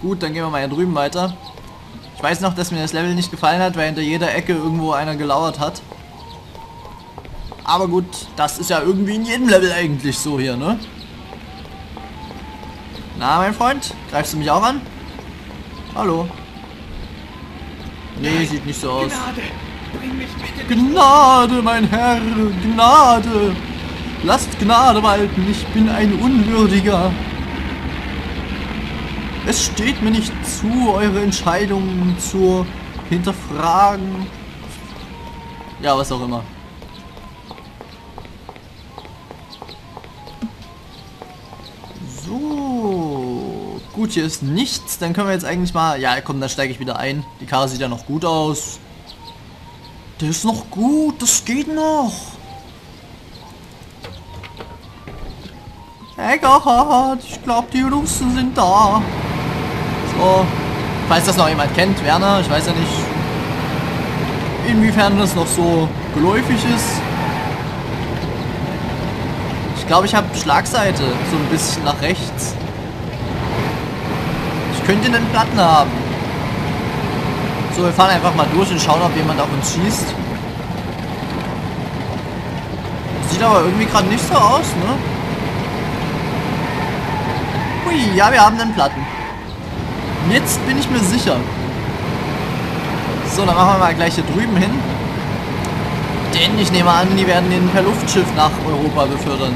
Gut, dann gehen wir mal hier drüben weiter. Ich weiß noch, dass mir das Level nicht gefallen hat, weil hinter jeder Ecke irgendwo einer gelauert hat. Aber gut, das ist ja irgendwie in jedem Level eigentlich so hier, ne? Na, mein Freund, greifst du mich auch an? Hallo? Nee, sieht nicht so aus. Gnade, bring mich bitte nicht Gnade, mein Herr, Gnade. Lasst Gnade walten, ich bin ein Unwürdiger. Es steht mir nicht zu, eure Entscheidungen zu hinterfragen. Ja, was auch immer. So. Gut, hier ist nichts. Dann können wir jetzt eigentlich mal... Ja, komm, dann steige ich wieder ein. Die Karre sieht ja noch gut aus. Der ist noch gut, das geht noch. Hey Gott, ich glaube, die Russen sind da. So. Falls das noch jemand kennt, Werner, ich weiß ja nicht, inwiefern das noch so geläufig ist. Ich glaube, ich habe Schlagseite so ein bisschen nach rechts. Ich könnte einen Platten haben. So, wir fahren einfach mal durch und schauen, ob jemand auf uns schießt. Sieht aber irgendwie gerade nicht so aus, ne? Hui, ja, wir haben einen Platten. Jetzt bin ich mir sicher. So, dann machen wir mal gleich hier drüben hin. Denn ich nehme an, die werden den per Luftschiff nach Europa befördern.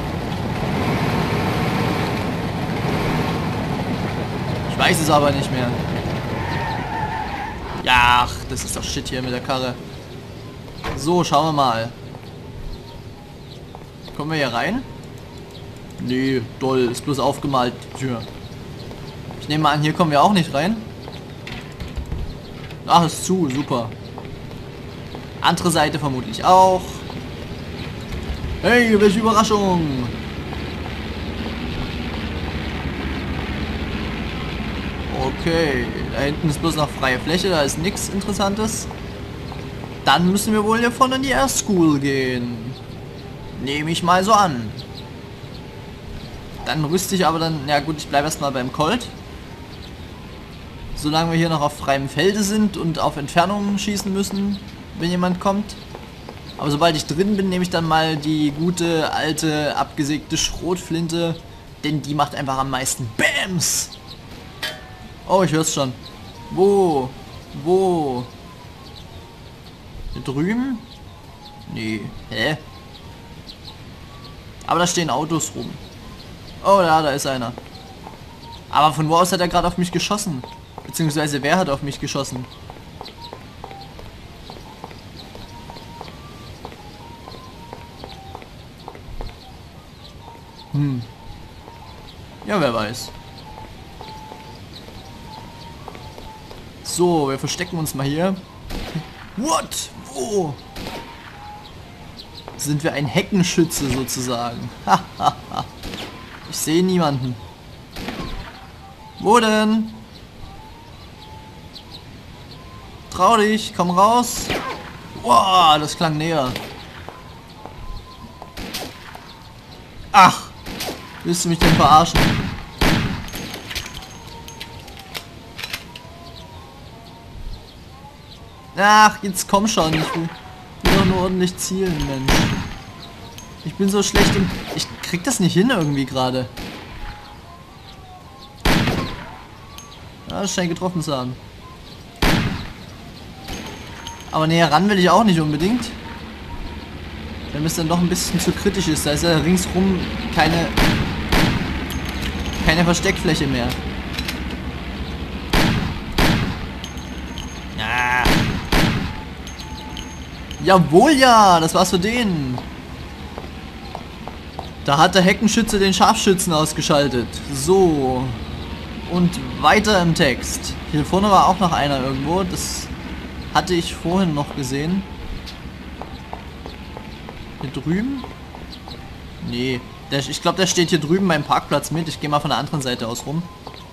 Ich weiß es aber nicht mehr. Ja, ach, das ist doch Shit hier mit der Karre. So, schauen wir mal. Kommen wir hier rein? Nee, doll, ist bloß aufgemalt, die Tür. Ich nehme mal an, hier kommen wir auch nicht rein. Ach, ist zu, super. Andere Seite vermutlich auch. Hey, welche Überraschung! Okay, da hinten ist bloß noch freie Fläche, da ist nichts Interessantes. Dann müssen wir wohl hier vorne in die Air School gehen. Nehme ich mal so an. Dann rüste ich aber dann... Ja gut, ich bleibe erstmal beim Colt. Solange wir hier noch auf freiem Felde sind und auf Entfernungen schießen müssen, wenn jemand kommt. Aber sobald ich drin bin, nehme ich dann mal die gute, alte, abgesägte Schrotflinte. Denn die macht einfach am meisten Bams! Oh, ich hör's schon. Wo? Wo? Hier drüben? Nee. Hä? Aber da stehen Autos rum. Oh ja, da ist einer. Aber von wo aus hat er gerade auf mich geschossen? Beziehungsweise wer hat auf mich geschossen? Ja, wer weiß. So, wir verstecken uns mal hier. What? Wo? Sind wir ein Heckenschütze sozusagen? Ich sehe niemanden. Wo denn? Trau dich, komm raus. Wow, das klang näher. Ach, willst du mich denn verarschen? Ach, jetzt komm schon. Ich will doch nur ordentlich zielen, Mensch. Ich bin so schlecht im... Ich krieg das nicht hin irgendwie gerade. Ja, das scheint getroffen zu haben. Aber näher ran will ich auch nicht unbedingt. Wenn es dann doch ein bisschen zu kritisch ist. Da ist ja ringsrum keine Versteckfläche mehr. Ah. Jawohl, ja, das war's für den. Da hat der Heckenschütze den Scharfschützen ausgeschaltet. So. Und weiter im Text. Hier vorne war auch noch einer irgendwo. Das hatte ich vorhin noch gesehen. Hier drüben? Nee. Ich glaube, der steht hier drüben beim Parkplatz mit. Ich gehe mal von der anderen Seite aus rum.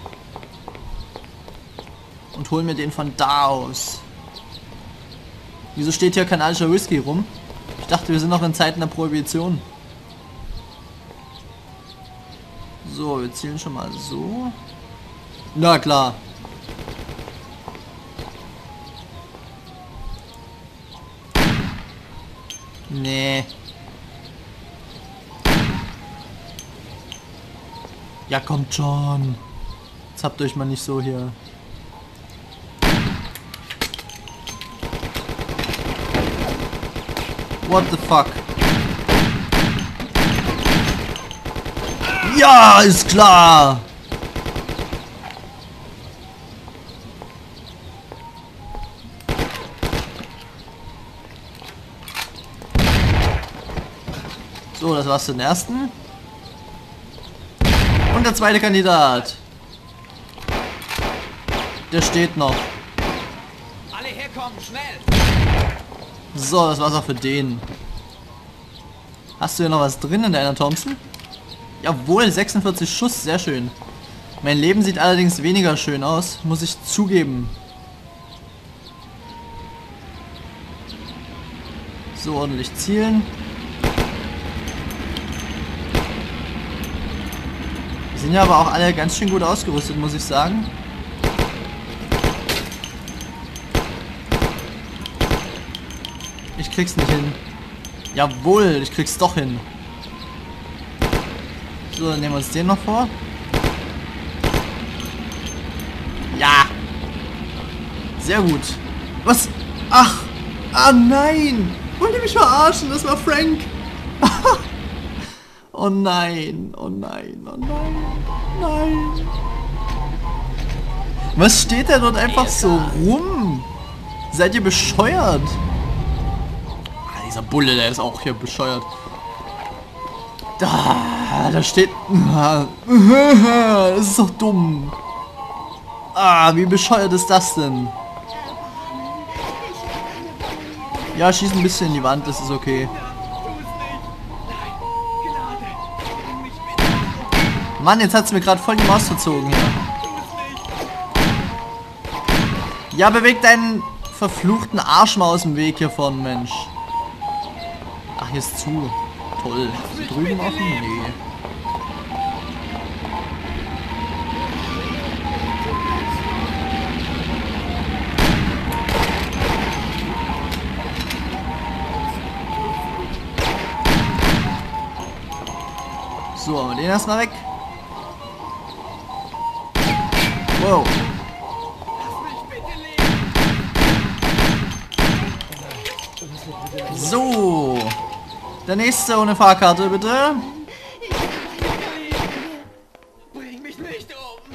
Und hol mir den von da aus. Wieso steht hier kanadischer Whisky rum? Ich dachte, wir sind noch in Zeiten der Prohibition. So, wir zielen schon mal so. Na klar. Nee. Ja, kommt schon. Jetzt habt euch mal nicht so hier. What the fuck? Ja, ist klar. So, das war's für den ersten. Und der zweite Kandidat. Der steht noch. Alle herkommen, schnell! So, das war's auch für den. Hast du hier noch was drin in deiner Thompson? Jawohl, 46 Schuss, sehr schön. Mein Leben sieht allerdings weniger schön aus, muss ich zugeben. So, ordentlich zielen. Die sind ja aber auch alle ganz schön gut ausgerüstet, muss ich sagen. Ich krieg's nicht hin. Jawohl, ich krieg's doch hin. So, dann nehmen wir uns den noch vor. Ja. Sehr gut. Was? Ach. Ah nein. Wollt ihr mich verarschen? Das war Frank. Oh nein. Oh nein. Oh nein. Nein. Was steht da dort einfach so rum? Seid ihr bescheuert? Ah, dieser Bulle, der ist auch hier bescheuert. Da steht... Das ist doch dumm. Ah, wie bescheuert ist das denn? Ja, schieß ein bisschen in die Wand, das ist okay. Mann, jetzt hat es mir gerade voll die Maus verzogen hier. Ja, beweg deinen verfluchten Arsch mal aus dem Weg hier vorne, Mensch. Ach, hier ist zu. Toll. Drüben offen? Nee. So, den erstmal weg. Wow. So. Der nächste ohne Fahrkarte, bitte. Bring mich nicht um!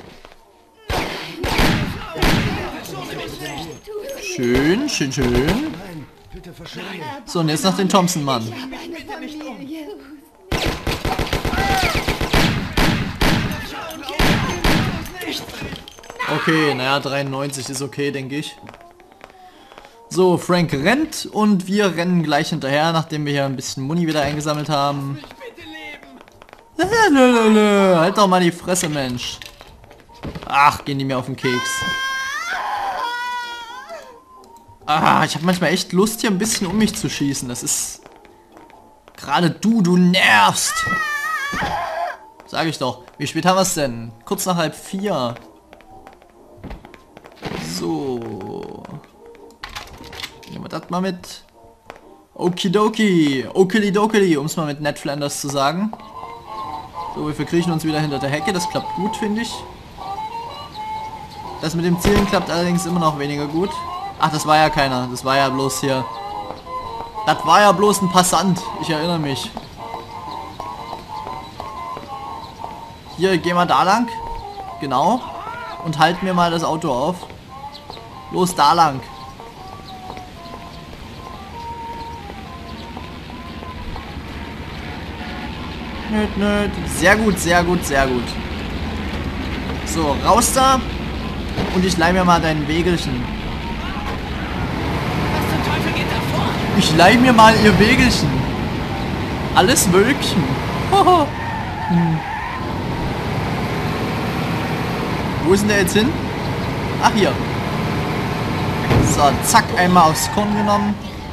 Schön, schön, schön. So, und jetzt noch den Thompson-Mann. Okay, naja, 93 ist okay, denke ich. So, Frank rennt und wir rennen gleich hinterher, nachdem wir hier ein bisschen Muni wieder eingesammelt haben. Halt doch mal die Fresse, Mensch. Ach, gehen die mir auf den Keks. Ah, ich habe manchmal echt Lust, hier ein bisschen um mich zu schießen. Das ist... Gerade du nervst. Sag ich doch. Wie spät haben wir es denn? Kurz nach 3:30. So. Nehmen wir das mal mit. Okidoki. Okilidokili, um es mal mit Ned Flanders zu sagen. So, wir verkriechen uns wieder hinter der Hecke. Das klappt gut, finde ich. Das mit dem Zielen klappt allerdings immer noch weniger gut. Ach, das war ja keiner. Das war ja bloß hier. Das war ja bloß ein Passant. Ich erinnere mich. Hier, geh mal da lang. Genau. Und halt mir mal das Auto auf. Los, da lang. Nöt, nöt. Sehr gut, sehr gut, sehr gut. So, raus da. Und ich leih mir mal dein Wägelchen. Was zum Teufel geht da vor? Ich leih mir mal ihr Wägelchen. Alles Wölkchen. Wo ist denn der jetzt hin? Ach, hier. So, zack, einmal aufs Korn genommen.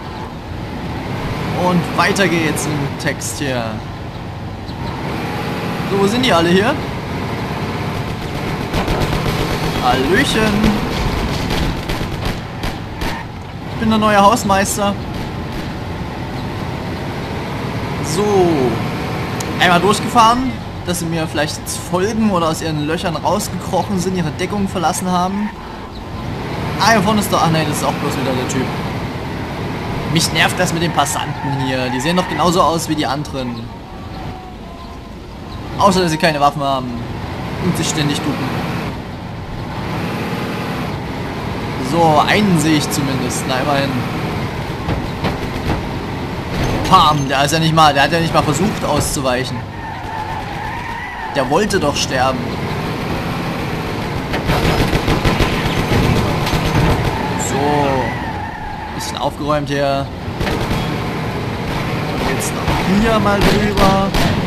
Und weiter geht's im Text hier. So, wo sind die alle hier? Hallöchen. Ich bin der neue Hausmeister. So. Einmal durchgefahren, dass sie mir vielleicht jetzt folgen oder aus ihren Löchern rausgekrochen sind, ihre Deckung verlassen haben. Ah, hier vorne ist doch... Ach nein, das ist auch bloß wieder der Typ. Mich nervt das mit den Passanten hier. Die sehen doch genauso aus wie die anderen. Außer, dass sie keine Waffen haben. Und sich ständig ducken. So, einen sehe ich zumindest. Na, immerhin. Pam, der hat ja nicht mal versucht auszuweichen. Der wollte doch sterben. So. Bisschen aufgeräumt hier. Und jetzt noch hier mal drüber.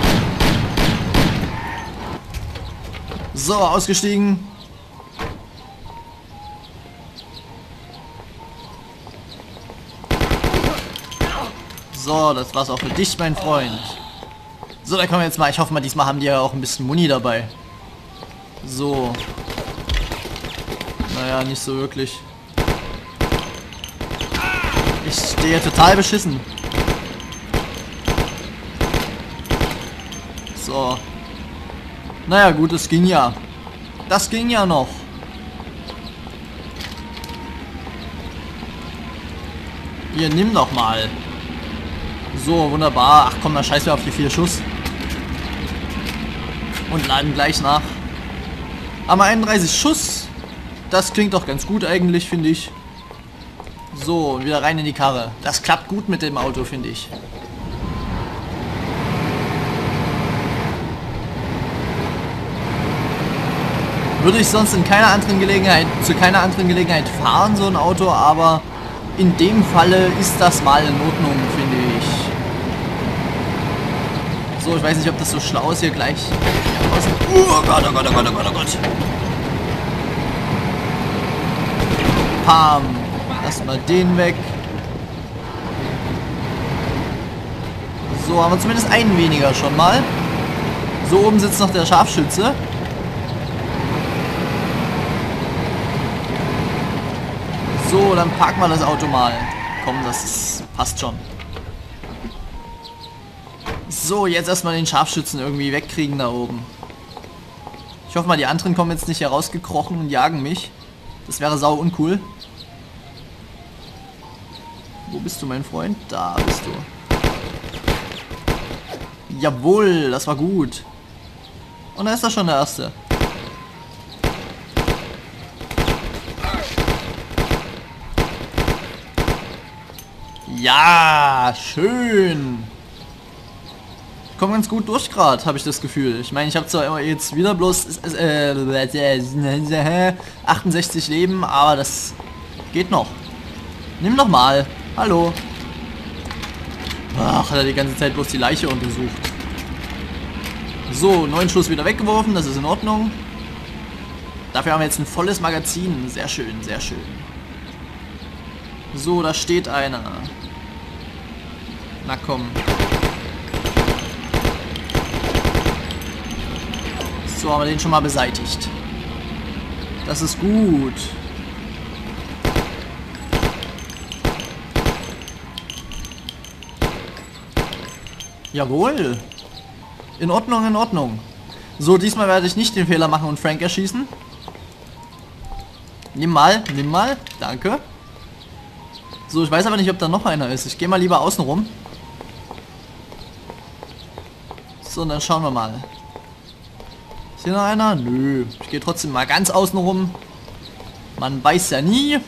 So, ausgestiegen. So, das war's auch für dich, mein Freund. So, da kommen wir jetzt mal. Ich hoffe mal, diesmal haben die ja auch ein bisschen Muni dabei. So. Naja, nicht so wirklich. Ich stehe total beschissen. So. Naja, gut, es ging ja. Das ging ja noch. Hier, nimm doch mal. So, wunderbar. Ach komm, dann scheiß wir auf die 4 Schuss. Und laden gleich nach. Aber 31 Schuss. Das klingt doch ganz gut eigentlich, finde ich. So, und wieder rein in die Karre. Das klappt gut mit dem Auto, finde ich. Würde ich sonst in keiner anderen Gelegenheit, zu keiner anderen Gelegenheit fahren, so ein Auto, aber in dem Falle ist das mal in Ordnung, finde ich. So, ich weiß nicht, ob das so schlau ist hier gleich. Oh Gott, oh Gott, oh Gott, oh Gott, oh Gott. Pam. Lass mal den weg. So, haben wir zumindest einen weniger schon mal. So, oben sitzt noch der Scharfschütze. So, dann parken wir das Auto mal. Komm, passt schon. So, jetzt erstmal den Scharfschützen irgendwie wegkriegen da oben. Ich hoffe mal, die anderen kommen jetzt nicht herausgekrochen und jagen mich. Das wäre sau uncool. Wo bist du, mein Freund? Da bist du. Jawohl, das war gut. Und da ist doch schon der erste. Ja, schön. Ich komme ganz gut durch gerade, habe ich das Gefühl. Ich meine, ich habe zwar jetzt wieder bloß 68 Leben, aber das geht noch. Nimm doch mal. Hallo. Ach, hat er die ganze Zeit bloß die Leiche untersucht. So, 9 Schuss wieder weggeworfen, das ist in Ordnung. Dafür haben wir jetzt ein volles Magazin. Sehr schön, sehr schön. So, da steht einer. Na komm. So, haben wir den schon mal beseitigt. Das ist gut. Jawohl. In Ordnung, in Ordnung. So, diesmal werde ich nicht den Fehler machen und Frank erschießen. Nimm mal, nimm mal. Danke. So, ich weiß aber nicht, ob da noch einer ist. Ich gehe mal lieber außen rum. So, und dann schauen wir mal. Ist hier noch einer? Nö. Ich gehe trotzdem mal ganz außen rum. Man weiß ja nie.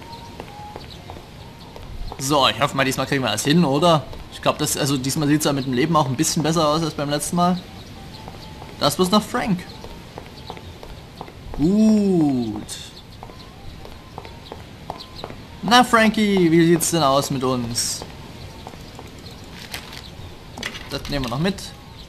So, ich hoffe mal, diesmal kriegen wir das hin, oder? Ich glaube, also diesmal sieht es ja mit dem Leben auch ein bisschen besser aus als beim letzten Mal. Da ist bloß noch Frank. Gut. Na Frankie, wie sieht's denn aus mit uns? Das nehmen wir noch mit.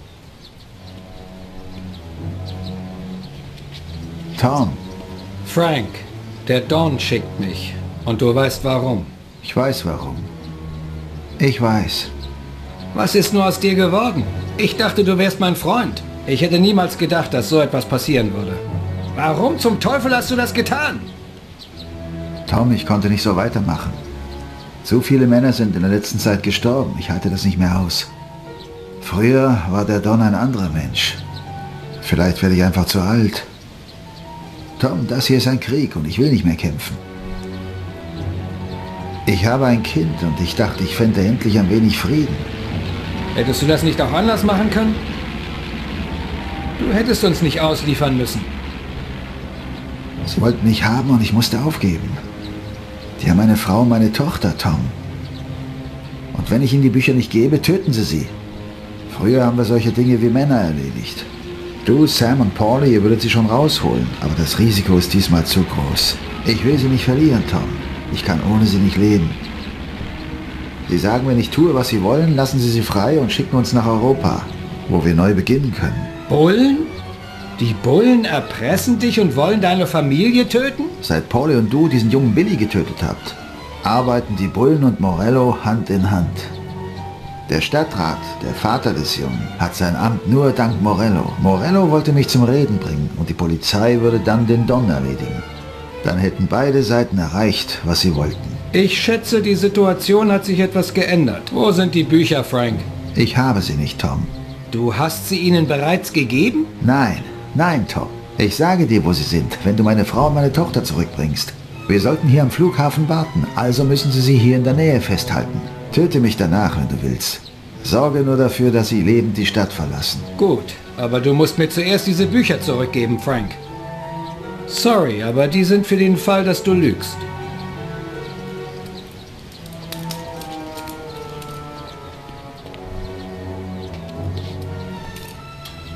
Tom. Frank, der Don schickt mich. Und du weißt warum. Ich weiß warum. Ich weiß. Was ist nur aus dir geworden? Ich dachte, du wärst mein Freund. Ich hätte niemals gedacht, dass so etwas passieren würde. Warum zum Teufel hast du das getan? Tom, ich konnte nicht so weitermachen. Zu viele Männer sind in der letzten Zeit gestorben. Ich halte das nicht mehr aus. Früher war der Don ein anderer Mensch. Vielleicht werde ich einfach zu alt. Tom, das hier ist ein Krieg und ich will nicht mehr kämpfen. Ich habe ein Kind und ich dachte, ich fände endlich ein wenig Frieden. Hättest du das nicht auch anders machen können? Du hättest uns nicht ausliefern müssen. Sie wollten mich haben und ich musste aufgeben. Die haben meine Frau und meine Tochter, Tom. Und wenn ich ihnen die Bücher nicht gebe, töten sie sie. Früher haben wir solche Dinge wie Männer erledigt. Du, Sam und Paulie, ihr würdet sie schon rausholen, aber das Risiko ist diesmal zu groß. Ich will sie nicht verlieren, Tom. Ich kann ohne sie nicht leben. Sie sagen, wenn ich tue, was sie wollen, lassen sie sie frei und schicken uns nach Europa, wo wir neu beginnen können. Bullen? Die Bullen erpressen dich und wollen deine Familie töten? Seit Paulie und du diesen jungen Billy getötet habt, arbeiten die Bullen und Morello Hand in Hand. Der Stadtrat, der Vater des Jungen, hat sein Amt nur dank Morello. Morello wollte mich zum Reden bringen und die Polizei würde dann den Don erledigen. Dann hätten beide Seiten erreicht, was sie wollten. Ich schätze, die Situation hat sich etwas geändert. Wo sind die Bücher, Frank? Ich habe sie nicht, Tom. Du hast sie ihnen bereits gegeben? Nein, Tom. Ich sage dir, wo sie sind, wenn du meine Frau und meine Tochter zurückbringst. Wir sollten hier am Flughafen warten, also müssen sie sie hier in der Nähe festhalten. Töte mich danach, wenn du willst. Sorge nur dafür, dass sie lebend die Stadt verlassen. Gut, aber du musst mir zuerst diese Bücher zurückgeben, Frank. Sorry, aber die sind für den Fall, dass du lügst.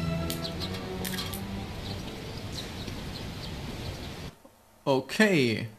Okay.